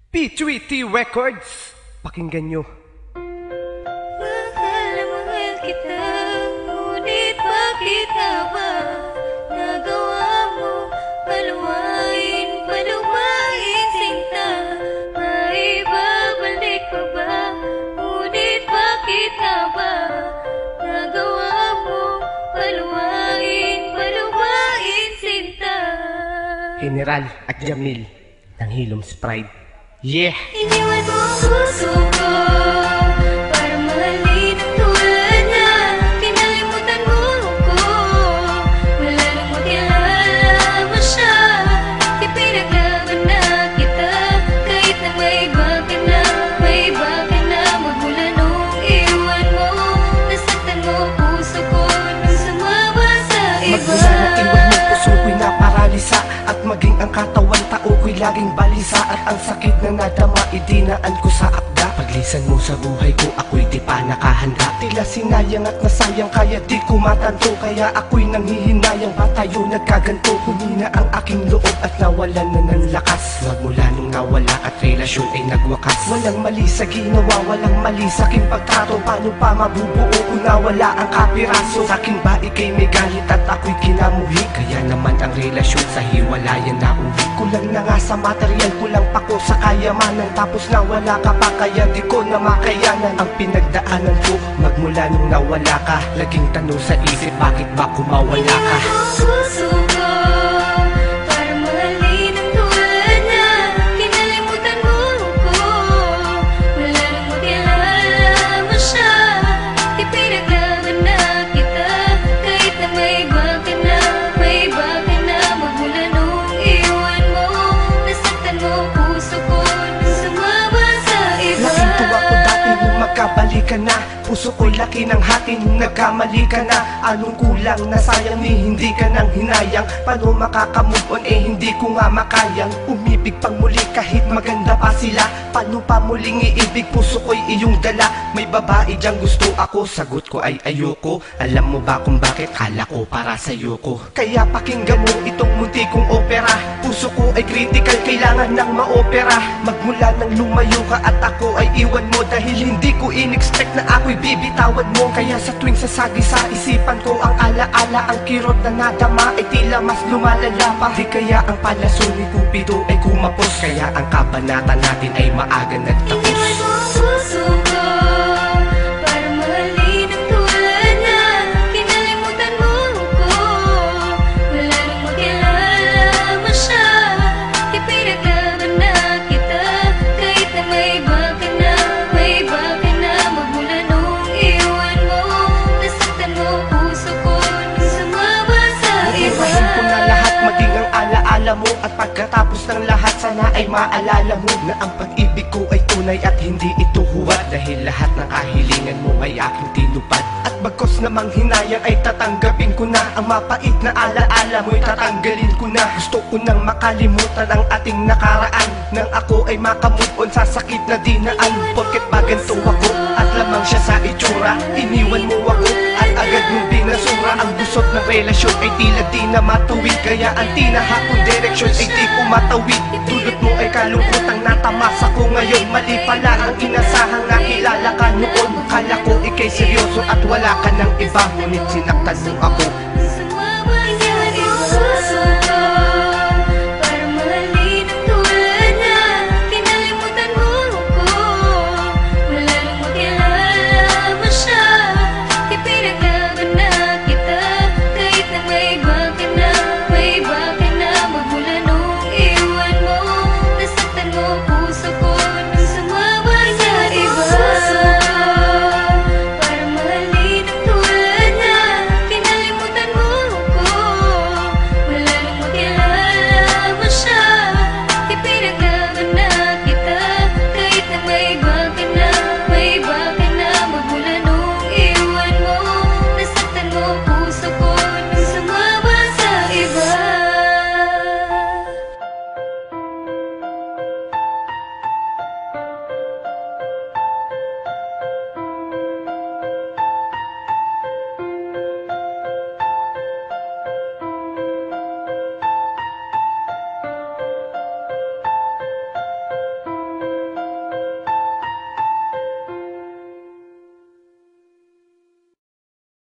P3T Records, pakinggan nyo. Mahal na mahal kita, ngunit bakit nga ba nagawa mo paluwain sinta? Maibabalik pa ba, ngunit bakit nga ba nagawa mo paluwain sinta? General at Jamil ng Hilom's Pride. Yeah! Iniwan mo ang puso ko para mahalin ang tulad niya. Kinalimutan mo ko, wala nang makilala mo siya. Di pinaglaban na kita, kahit na may iba ka na. Magmula nung iwan mo, nasaktan mo puso ko nung sumama sa iba. Magmula na iwan mo, puso ko'y naparalisa, at maging ang katawan tao ko'y laging balisa. At ang sakit na nadama, idinaan ko sa akda. Paglisan mo sa buhay ko, ako'y di pa nakahanda. Tila sinayang at nasayang, kaya di ko matanto. Kaya ako'y nanghihinayang, ba tayo nagkaganto? Humina ang aking loob at nawalan na ng lakas. Magmula nung nawala at relasyon ay nagwakas. Walang mali sa ginawa, walang mali sa aking pagtrato. Paano pa mabubuo kung nawala ang kapiraso? Sa akin ba ikay may galit at ako'y kinamuhi? Kaya naman ang relasyon sa hiwalayan na uwi. Kulang na nga sa material, kulang pa ko sa kayamanan. Tapos nawala ka pa, kaya di ko na makayanan ang pinagdaanan ko. Magmula nung nawala ka, laging tanong sa isip, bakit ba kumawala ka? Iniwan mo ang puso ko para mahalin ang tulad niya. Kinalimutan mo ko, wala nang makilala mo siya. Di pinaglaban na kita, kahit na may iba ka na. Magmula nung iwan mo, nasaktan mo puso ko nung sumama sa iba. Laking tuwa ko dati nung magkabalikan na. Puso ko'y laki ng hati nung nagkamali ka na. Anong kulang na sayang ni hindi ka nang hinayang? Paano makakamove on hindi ko nga makayang umibig pang muli kahit maganda pa sila? Paano pa muling iibig, puso ko'y iyong dala? May babae diyang gusto ako, sagot ko ay ayoko. Alam mo ba kung bakit? Kala ko para sa'yo ko. Kaya pakinggan mo itong munti kong opera. Puso ko ay critical, kailangan ng maopera. Magmula nang lumayo ka at ako ay iwan mo, dahil hindi ko in-expect na ako'y bibitawan mo. Kaya sa tuwing sasagi sa isipan ko ang alaala, ang kirot na nadama ay tila mas lumalala pa. Di kaya ang palaso ni Cupido ay kumapos, kaya ang kabanata natin ay maaga nagtapos. Iniwan mo ang puso ko para mahalin ang tulad niya. Kinalimutan mo ko, wala nang makilala mo siya. Di pinaglaban na kita, kahit na may iba ka na. Magmula nung iwan mo, nasaktan mo puso ko nung sumama sa iba. Bubuhayin ko na lahat, maging ang alaala mo. At pagkatapos ng lahat, sana ay maalala mo na ang pag-ibig ko ay tunay at hindi ito huwad. Dahil lahat ng kahilingan mo ay aking tinupad. At bagkos namang hinayang ay tatanggapin ko na. Ang mapait na alaala mo'y tatanggalin ko na. Gusto ko nang makalimutan ang ating nakaraan, nang ako ay makamove on sa sakit na dinaan. Porket ba ganito ako at lamang siya sa itsura? Iniwan mo ako at agad mong binasura. Ang gusot ng relasyon ay tila di na matuwid, kaya ang tinahakong direksyon ay di ko matawid. Dulot mo ay kalungkotang natamasa ko ngayon. Mali pala ang inasahang nakilala ka noon. Kala ko ikay seryoso at wala ka ng iba, ngunit sinaktan mo ako